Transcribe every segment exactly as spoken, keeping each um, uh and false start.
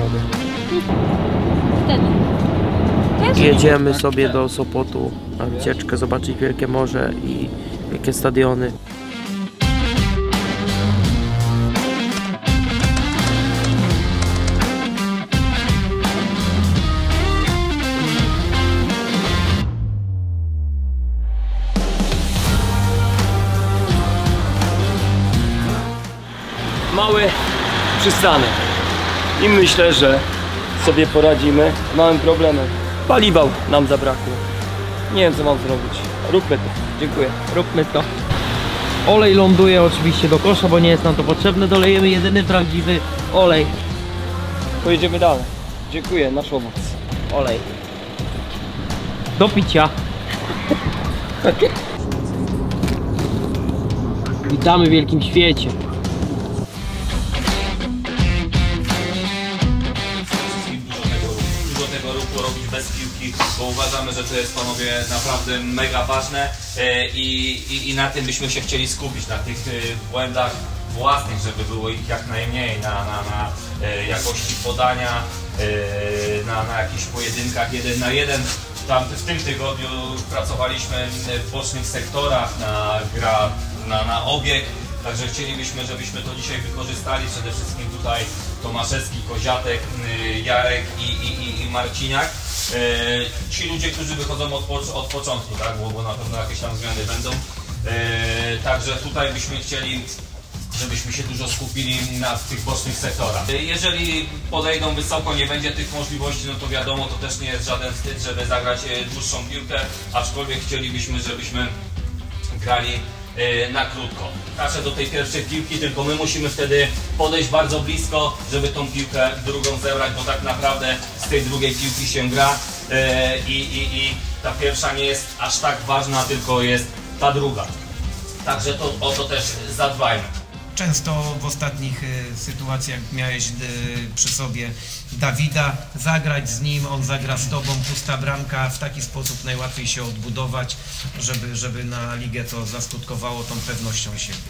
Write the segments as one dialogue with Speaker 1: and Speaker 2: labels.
Speaker 1: wtedy.
Speaker 2: Wtedy.
Speaker 1: Jedziemy sobie do Sopotu na wycieczkę, zobaczyć wielkie morze i wielkie stadiony.
Speaker 3: Mały przystanek i myślę, że sobie poradzimy z małym problemem. Paliwa nam zabrakło. Nie wiem, co mam zrobić. Róbmy to. Dziękuję.
Speaker 2: Róbmy to. Olej ląduje oczywiście do kosza, bo nie jest nam to potrzebne. Dolejemy jedyny prawdziwy olej.
Speaker 3: Pojedziemy dalej. Dziękuję, nasz owoc.
Speaker 2: Olej. Do picia. Witamy w wielkim świecie.
Speaker 4: Robić bez piłki, bo uważamy, że to jest, panowie, naprawdę mega ważne i, i, i na tym byśmy się chcieli skupić, na tych błędach własnych, żeby było ich jak najmniej, na, na, na jakości podania, na, na jakichś pojedynkach jeden na jeden. Tam w tym tygodniu pracowaliśmy w bocznych sektorach na gra, na, na obieg. Także chcielibyśmy, żebyśmy to dzisiaj wykorzystali, przede wszystkim tutaj Tomaszewski, Koziatek, Jarek i, i, i Marciniak. E, ci ludzie, którzy wychodzą od, od początku, tak? bo, bo na pewno jakieś tam zmiany będą. E, także tutaj byśmy chcieli, żebyśmy się dużo skupili na tych bocznych sektorach. Jeżeli podejdą wysoko, nie będzie tych możliwości, no to wiadomo, to też nie jest żaden wstyd, żeby zagrać dłuższą piłkę, aczkolwiek chcielibyśmy, żebyśmy grali na krótko. Kaszę do tej pierwszej piłki, tylko my musimy wtedy podejść bardzo blisko, żeby tą piłkę drugą zebrać, bo tak naprawdę z tej drugiej piłki się gra i, i, i ta pierwsza nie jest aż tak ważna, tylko jest ta druga. Także to, o to też zadbajmy.
Speaker 5: Często w ostatnich sytuacjach miałeś przy sobie Dawida, zagrać z nim, on zagra z tobą, pusta bramka, w taki sposób najłatwiej się odbudować, żeby, żeby na ligę to zaskutkowało tą pewnością siebie.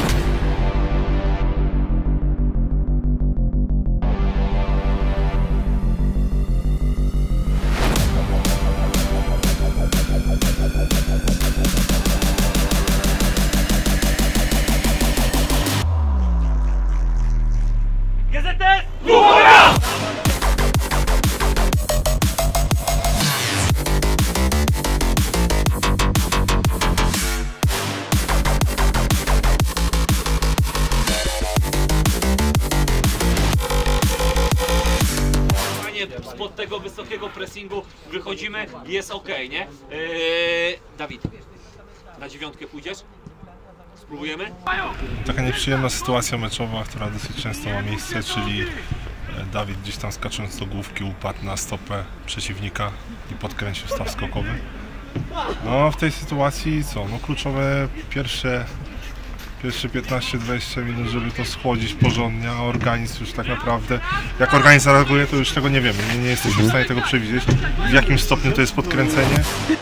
Speaker 6: Spod tego wysokiego pressingu wychodzimy, jest ok, nie? Eee, Dawid, na dziewiątkę pójdziesz? Spróbujemy?
Speaker 7: Taka nieprzyjemna sytuacja meczowa, która dosyć często ma miejsce, czyli Dawid gdzieś tam skacząc do główki upadł na stopę przeciwnika i podkręcił staw skokowy. No w tej sytuacji co? No kluczowe pierwsze Pierwsze piętnaście dwadzieścia minut, żeby to schłodzić porządnie, a organizm już tak naprawdę, jak organizm zareaguje, to już tego nie wiemy, nie, nie jesteśmy w stanie tego przewidzieć, w jakim stopniu to jest podkręcenie.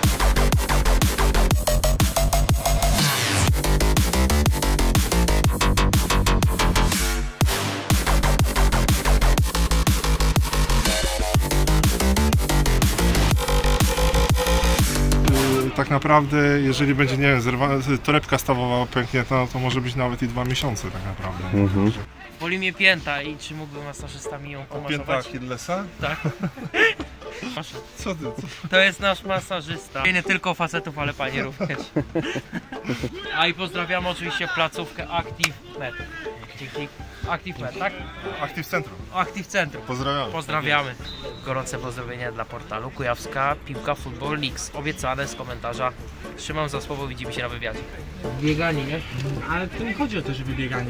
Speaker 7: Tak naprawdę, jeżeli będzie, nie wiem, zerwana, torebka stawowa pęknięta, no to może być nawet i dwa miesiące tak naprawdę. Mhm.
Speaker 2: Boli mnie pięta i czy mógłby masażysta mi ją pomasować?
Speaker 7: Pięta Achillesa?
Speaker 2: Tak.
Speaker 7: Co ty? Co?
Speaker 2: To jest nasz masażysta. I nie tylko facetów, ale panie również. A i pozdrawiamy oczywiście placówkę Active Med. Active Med, tak?
Speaker 7: Active Centrum.
Speaker 2: Active Centrum.
Speaker 7: Pozdrawiamy.
Speaker 2: Pozdrawiamy. Gorące pozdrowienia dla portalu Kujawska Piłka Football Leagues. Obiecane z komentarza. Trzymam za słowo, widzimy się na wywiadzie. Bieganie, nie?
Speaker 8: Ale to nie chodzi o to, żeby bieganie.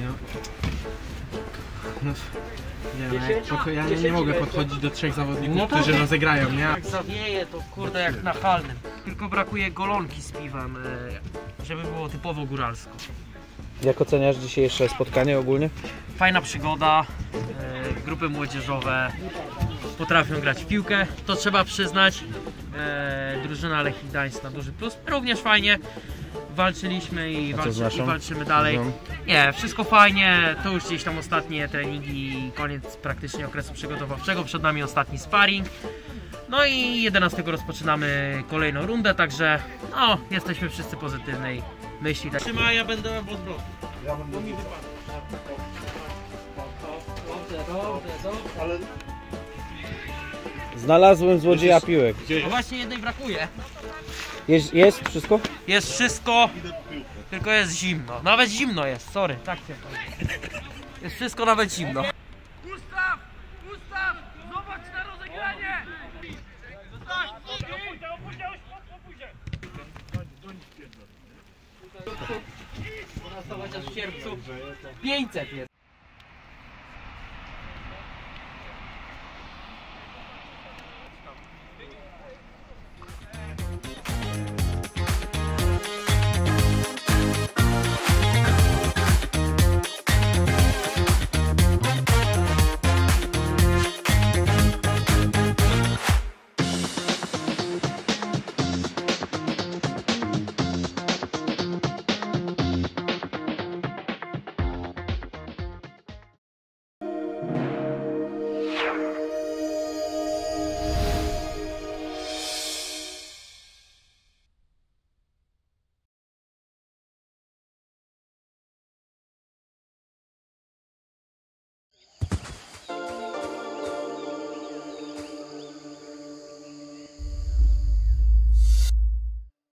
Speaker 8: No, nie, no, ja nie, nie mogę podchodzić do trzech zawodników, no tak, którzy rozegrają, nie?
Speaker 2: Jak zawieje, to kurde jak na halnym. Tylko brakuje golonki z piwem, żeby było typowo góralsko.
Speaker 1: Jak oceniasz dzisiejsze spotkanie ogólnie?
Speaker 2: Fajna przygoda, e, grupy młodzieżowe potrafią grać w piłkę, to trzeba przyznać. E, drużyna Lechii Gdańsk na duży plus, również fajnie. walczyliśmy i,
Speaker 1: A co z
Speaker 2: walczy, i
Speaker 1: naszą?
Speaker 2: walczymy dalej.
Speaker 1: Mhm.
Speaker 2: Nie, wszystko fajnie, to już gdzieś tam ostatnie treningi, koniec praktycznie okresu przygotowawczego, przed nami ostatni sparring. No i jedenastego rozpoczynamy kolejną rundę, także no, jesteśmy wszyscy pozytywnej myśli. Trzymaj, ja będę w odwrocie. Ja będę. Mi wypada. Dobrze, dobrze, dobrze. Ale...
Speaker 1: Znalazłem złodzieja piłek.
Speaker 2: No właśnie jednej brakuje.
Speaker 1: Jest, jest wszystko?
Speaker 2: Jest wszystko, tylko jest zimno. Nawet zimno jest, sorry, tak się powiem. Jest wszystko nawet zimno.
Speaker 9: Ustaw! Ustaw! Zobacz na rozegranie!
Speaker 2: Chociaż w sierpcu pięćset jest.